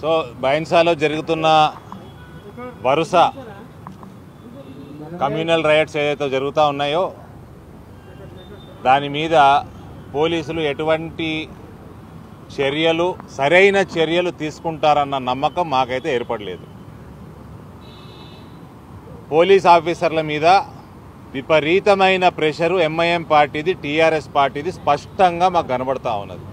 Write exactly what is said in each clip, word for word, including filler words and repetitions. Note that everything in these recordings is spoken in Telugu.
సో బైన్సాలో జరుగుతున్న వరుస కమ్యూనల్ రైట్స్ ఏదైతే జరుగుతూ ఉన్నాయో దాని మీద పోలీసులు ఎటువంటి చర్యలు సరైన చర్యలు తీసుకుంటారన్న నమ్మకం మాకైతే ఏర్పడలేదు. పోలీస్ ఆఫీసర్ల మీద విపరీతమైన ప్రెషరు ఎంఐఎం పార్టీది, టీఆర్ఎస్ పార్టీది స్పష్టంగా మాకు కనబడతా ఉన్నది.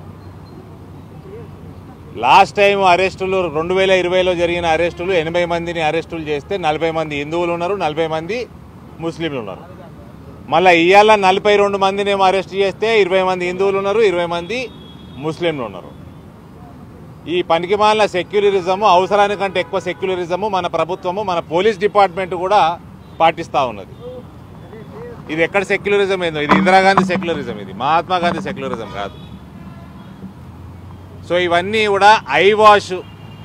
లాస్ట్ టైం అరెస్టులు రెండు వేల ఇరవైలో జరిగిన అరెస్టులు ఎనభై మందిని అరెస్టులు చేస్తే నలభై మంది హిందువులు ఉన్నారు, నలభై మంది ముస్లింలు ఉన్నారు. మళ్ళీ ఇవాళ నలభై రెండు మందినేమో అరెస్ట్ చేస్తే ఇరవై మంది హిందువులు ఉన్నారు, ఇరవై మంది ముస్లింలు ఉన్నారు. ఈ పనికిమాలిన సెక్యులరిజము, అవసరానికంటే ఎక్కువ సెక్యులరిజము మన ప్రభుత్వము, మన పోలీస్ డిపార్ట్మెంట్ కూడా పాటిస్తూ ఉన్నది. ఇది ఎక్కడ సెక్యులరిజం ఏందో, ఇది ఇందిరాగాంధీ సెక్యులరిజం, ఇది మహాత్మా గాంధీ సెక్యులరిజం కాదు. సో ఇవన్నీ కూడా ఐ వాష్,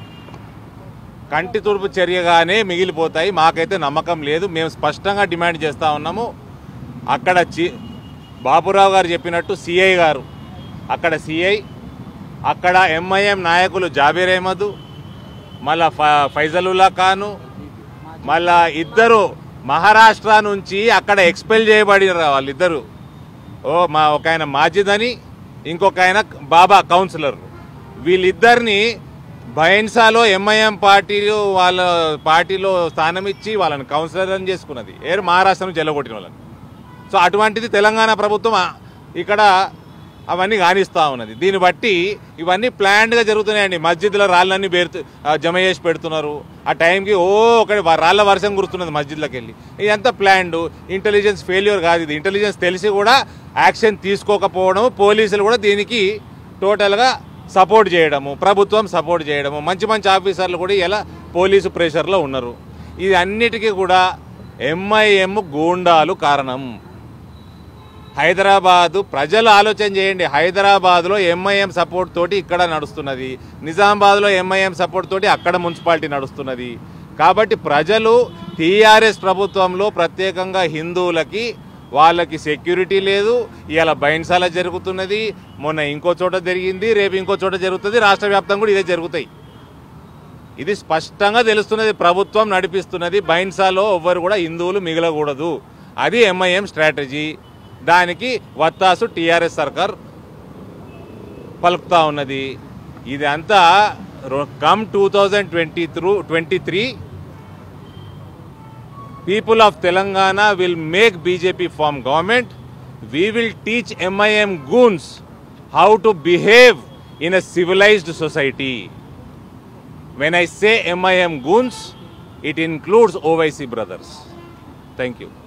కంటి తుడుపు చర్యగానే మిగిలిపోతాయి. మాకైతే నమ్మకం లేదు. మేము స్పష్టంగా డిమాండ్ చేస్తూ ఉన్నాము. అక్కడ చి బాబురావు గారు చెప్పినట్టు సిఐ గారు, అక్కడ సిఐ, అక్కడ ఎంఐఎం నాయకులు జాబీర్ అహ్మద్, మళ్ళా ఫైజలుల్లా ఖాను, మళ్ళా ఇద్దరు మహారాష్ట్ర నుంచి అక్కడ ఎక్స్పెల్ చేయబడిన వాళ్ళిద్దరు, ఓ మా ఒక ఆయన మాజిద్ అని, ఇంకొక ఆయన బాబా కౌన్సిలర్. వీళ్ళిద్దరిని బైన్సాలో ఎంఐఎం పార్టీలో వాళ్ళ పార్టీలో స్థానం ఇచ్చి వాళ్ళని కౌన్సిలర్ని చేసుకున్నది ఏరు మహారాష్ట్ర నుంచి ఎల్లగొట్టిన వాళ్ళని. సో అటువంటిది తెలంగాణ ప్రభుత్వం ఇక్కడ అవన్నీ కానిస్తూ ఉన్నది. దీన్ని బట్టి ఇవన్నీ ప్లాన్డ్గా జరుగుతున్నాయండి. మస్జిద్లో రాళ్ళన్నీ బేరు జమ చేసి పెడుతున్నారు. ఆ టైంకి ఓ ఒకటి రాళ్ళ వర్షం కురుస్తున్నది మస్జిద్లోకి వెళ్ళి. ఇదంతా ప్లాన్డ్. ఇంటెలిజెన్స్ ఫెయిల్యూర్ కాదు ఇది. ఇంటెలిజెన్స్ తెలిసి కూడా యాక్షన్ తీసుకోకపోవడం, పోలీసులు కూడా దీనికి టోటల్గా సపోర్ట్ చేయడము, ప్రభుత్వం సపోర్ట్ చేయడము, మంచి మంచి ఆఫీసర్లు కూడా ఇలా పోలీసు ప్రెషర్లో ఉన్నారు. ఇది అన్నిటికీ కూడా ఎంఐఎం గూండాలు కారణం. హైదరాబాదు ప్రజలు ఆలోచన చేయండి. హైదరాబాద్లో ఎంఐఎం సపోర్ట్ తోటి ఇక్కడ నడుస్తున్నది, నిజామాబాద్లో ఎంఐఎం సపోర్ట్ తోటి అక్కడ మున్సిపాలిటీ నడుస్తున్నది. కాబట్టి ప్రజలు టీఆర్ఎస్ ప్రభుత్వంలో ప్రత్యేకంగా హిందువులకి వాళ్ళకి సెక్యూరిటీ లేదు. ఇవాళ బైన్సాల జరుగుతున్నది, మొన్న ఇంకో చోట జరిగింది, రేపు ఇంకో చోట జరుగుతుంది, రాష్ట్ర వ్యాప్తంగా కూడా ఇదే జరుగుతాయి. ఇది స్పష్టంగా తెలుస్తున్నది. ప్రభుత్వం నడిపిస్తున్నది బైన్సాలో ఎవ్వరు కూడా హిందువులు మిగలకూడదు. అది ఎంఐఎం స్ట్రాటజీ. దానికి వత్తాసు టీఆర్ఎస్ సర్కార్ పలుకుతా ఉన్నది. ఇది అంతా come two thousand twenty through twenty three people of Telangana will make B J P form government. We will teach M I M goons how to behave in a civilized society. When I say M I M goons, it includes O I C brothers. Thank you.